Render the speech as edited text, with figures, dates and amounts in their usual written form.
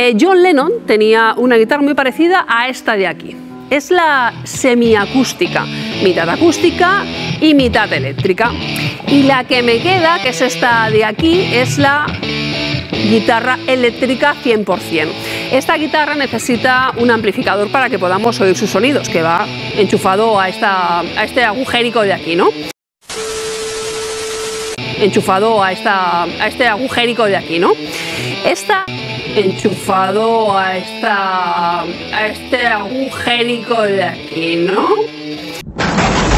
John Lennon tenía una guitarra muy parecida a esta de aquí. Es la semiacústica, mitad acústica y mitad eléctrica. Y la que me queda, que es esta de aquí, es la guitarra eléctrica 100%. Esta guitarra necesita un amplificador para que podamos oír sus sonidos, que va enchufado a este agujerico de aquí, ¿no? Enchufado a este agujerico de aquí, ¿no? Enchufado a este agujerico de aquí, ¿no?